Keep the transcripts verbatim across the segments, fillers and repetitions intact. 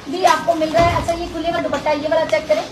भी आपको मिल रहा है। अच्छा ये खुले का दुपट्टा, ये वाला चेक करें,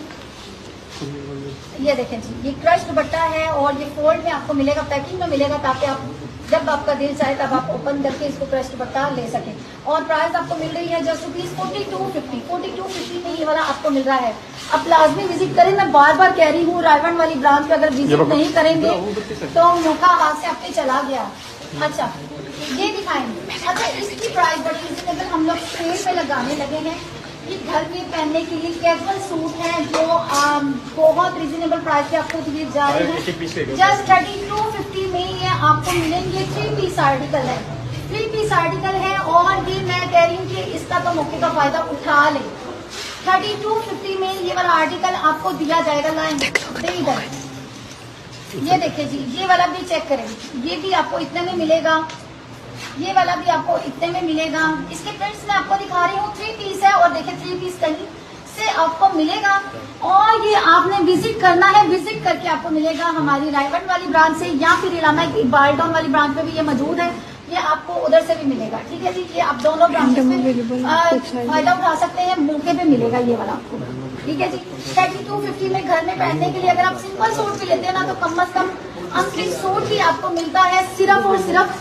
ये देखें जी, ये क्रश दुपट्टा है और ये फोल्ड में आपको मिलेगा, पैकिंग में मिलेगा, ताकि आप जब आपका दिल चाहे तब आप ओपन करके इसको क्रश दुपट्टा ले सकें। और प्राइस आपको मिल रही है just rupees forty two fifty forty two fifty में ये वाला आपको मिल रहा है। अब लाजमी विजिट करें, मैं बार बार कह रही हूँ, रायवन वाली ब्रांच पे अगर विजिट नहीं करेंगे तो मौका हाथ से आपके चला गया। अच्छा ये दिखाएंगे। अच्छा इसकी प्राइस बड़ी रिजनेबल हम लोग सेल पे लगाने लगे हैं। ये घर में पहनने के लिए कैजुअल सूट है जो आ, बहुत रिजनेबल प्राइस पे आपको दिए जा रहे हैं। जस्ट थर्टी टू फिफ्टी में ये आपको मिलेंगे। थ्री पीस आर्टिकल है, थ्री पीस आर्टिकल है और ये मैं कह रही हूँ कि इसका तो मौके का फायदा उठा ले। थर्टी टू फिफ्टी में ये वाला आर्टिकल आपको दिया जाएगा। लाइन इधर ये देखिए जी, ये वाला भी चेक करें, ये भी आपको इतने में मिलेगा, ये वाला भी आपको इतने में मिलेगा। इसके प्रिंट्स मैं आपको दिखा रही हूँ, थ्री पीस है और देखिए थ्री पीस कहीं से आपको मिलेगा। और ये आपने विजिट करना है, विजिट करके आपको मिलेगा हमारी रायवन वाली ब्रांच से, या फिर इलामा इकबाल टाउन वाली ब्रांच में भी ये मौजूद है, ये आपको उधर से भी मिलेगा। ठीक है जी, ये आप दोनों ब्रांच में फायदा उठा सकते हैं, मौके पे मिलेगा ये वाला आपको। ठीक है जी, थर्टी टू फिफ्टी में घर में पहनने के लिए अगर आप सिंपल सूट भी लेते हैं ना तो कम अज कम अनस्टिच सूट भी आपको मिलता है सिर्फ और सिर्फ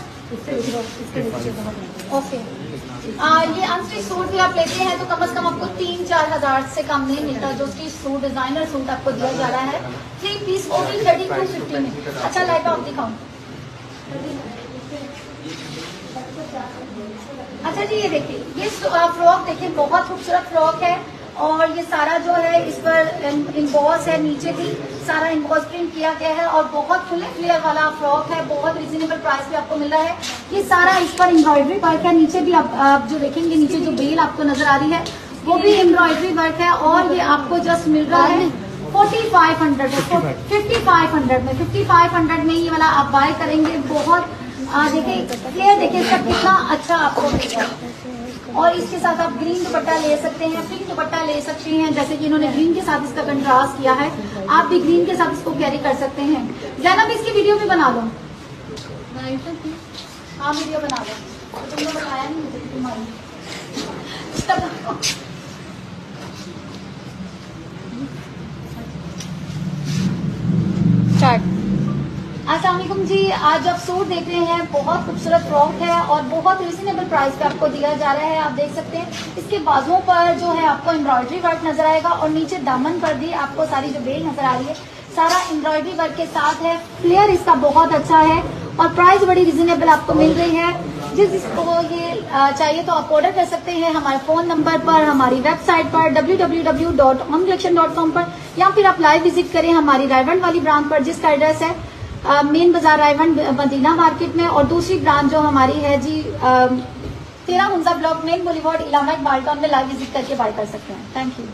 ओके। आ, ये अनस्टिच सूट भी आप लेते हैं तो कम से कम आपको तीन चार हजार से कम नहीं मिलता। जो स्टिच सूट डिजाइनर सूट आपको दिया जा रहा है three piece only thirty two fifty में। अच्छा लाइट ऑफ दिखाऊं। अच्छा जी ये देखिए, ये फ्रॉक देखिए, बहुत खूबसूरत फ्रॉक है और ये सारा जो है इस पर इम्बॉस है, नीचे भी सारा इम्बॉस प्रिंट किया गया है और बहुत फुल फ्लेयर वाला फ्रॉक है, बहुत रिजनेबल प्राइस पे आपको मिल रहा है। ये सारा इस पर एम्ब्रॉयडरी वर्क है, नीचे भी आप, आप जो देखेंगे नीचे जो बेल आपको नजर आ रही है वो भी एम्ब्रॉयडरी वर्क है और ये आपको जस्ट मिल रहा है फोर्टी फाइव हंड्रेड में, फिफ्टी फाइव हंड्रेड में, फिफ्टी फाइव हंड्रेड में ये वाला आप बाय करेंगे। बहुत देखिए फ्लेयर देखिए इसका कितना अच्छा आपको मिलेगा। और इसके साथ आप ग्रीन दुपट्टा ले सकते हैं, पिंक दुपट्टा ले सकते हैं, जैसे कि इन्होंने ग्रीन के साथ इसका कंट्रास्ट किया है, आप भी ग्रीन के साथ इसको कैरी कर सकते हैं। जैनब इसकी वीडियो भी बना लो, हाँ वीडियो बना लो, तुमने बताया नहीं मुझे तुम्हारी। अस्सलाम वालेकुम जी, आज आप सूट देख रहे हैं, बहुत खूबसूरत फ्रॉक है और बहुत रिजनेबल प्राइस पे आपको दिया जा रहा है। आप देख सकते हैं इसके बाजुओं पर जो है आपको एम्ब्रॉयडरी वर्क नजर आएगा और नीचे दामन पर भी आपको सारी जो बेल नजर आ रही है सारा एम्ब्रॉयडरी वर्क के साथ है। फ्लेयर इसका बहुत अच्छा है और प्राइस बड़ी रिजनेबल आपको मिल रही है। जिस जिसको ये चाहिए तो आप ऑर्डर कर सकते हैं हमारे फोन नंबर पर, हमारी वेबसाइट पर W W W dot on collection dot com पर, या फिर आप लाइव विजिट करें हमारी रायवन वाली ब्रांच पर जिसका एड्रेस है मेन बाजार रायवन मदीना मार्केट में, और दूसरी ब्रांच जो हमारी है जी तेरह Hunza block main boulevard Allama Iqbal town में लाइव विजिट करके बाय कर सकते हैं। Thank you.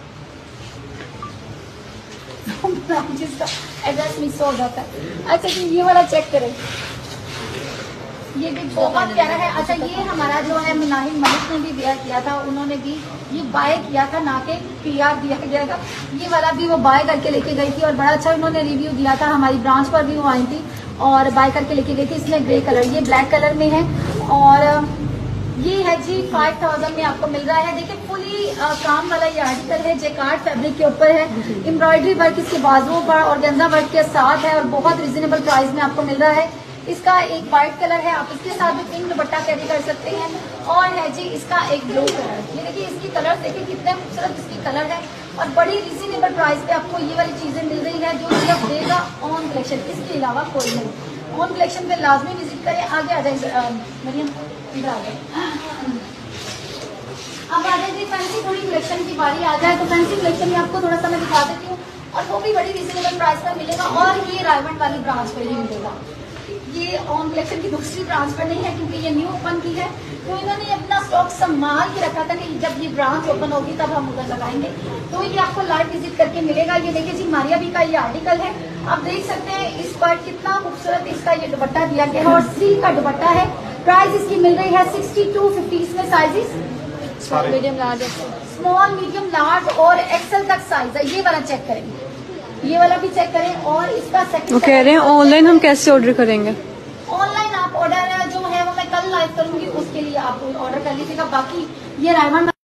जिसका एड्रेस मिस हो जाता है। अच्छा जी ये वाला चेक करें, ये भी बहुत प्यारा है। अच्छा ये हमारा जो है मिनाहिल मलिक ने भी वेयर किया था, उन्होंने भी ये बाय किया था, ना के पीआर दिया गया था, ये वाला भी वो बाय करके लेके गई थी और बड़ा अच्छा उन्होंने रिव्यू दिया था। हमारी ब्रांच पर भी वो आई थी और बाय करके लेके गई थी। इसमें ग्रे कलर, ये ब्लैक कलर में है और ये है जी फाइव थाउजेंड में आपको मिल रहा है। देखिए फुली काम वाला ये आर्टिकल है, जेकार्ड फैब्रिक के ऊपर है, एम्ब्रॉयडरी वर्क इसके बाजुओं पर और गेंजा वर्क के साथ है और बहुत रिजनेबल प्राइस में आपको मिल रहा है। इसका एक व्हाइट कलर है, आप इसके साथ भी पिंक दुपट्टा कैरी कर सकते हैं और है जी इसका एक ब्लू कलर। ये देखिए इसकी कलर देखिए कितने खूबसूरत इसकी कलर है और बड़ी रिजनेबल प्राइस पे आपको ये वाली चीजें मिल रही है जो सिर्फ देगा ऑन कलेक्शन, इसके अलावा कोई नहीं। ऑन कलेक्शन पे लाजमी विजिट करें। आगे आ जाए मरियम, इधर आ जाए। अब आ जाए जी फैंसी थोड़ी कलेक्शन की बारी आ जाए तो फैंसी कलेक्शन में आपको थोड़ा सा मैं दिखा देती हूँ और वो भी बड़ी रिजनेबल प्राइस पर मिलेगा और ये रायवन वाली ब्रांच पर ही मिलेगा। ये ऑन कलेक्शन की दूसरी ब्रांच पर नहीं है क्योंकि ये न्यू ओपन की है, तो इन्होंने अपना स्टॉक संभाल के रखा था कि जब ये ब्रांच ओपन होगी तब हम उधर लगाएंगे, तो ये आपको लाइव विजिट करके मिलेगा। ये देखिए जी मारिया भी का ये आर्टिकल है, आप देख सकते हैं इस पर कितना खूबसूरत इसका ये दुपट्टा दिया गया है और सिल्क का दुपट्टा है। प्राइस इसकी मिल रही है सिक्सटी टू फिफ्टी। इसमें sizes medium large, small medium large और एक्सेल तक साइज है। ये वाला चेक करेंगे, ये वाला भी चेक करें और इसका सेकंड कह रहे हैं ऑनलाइन हम कैसे ऑर्डर करेंगे। ऑनलाइन आप ऑर्डर जो है वो मैं कल लाइव करूंगी, उसके लिए आप ऑर्डर कर लीजिएगा। बाकी ये रायवन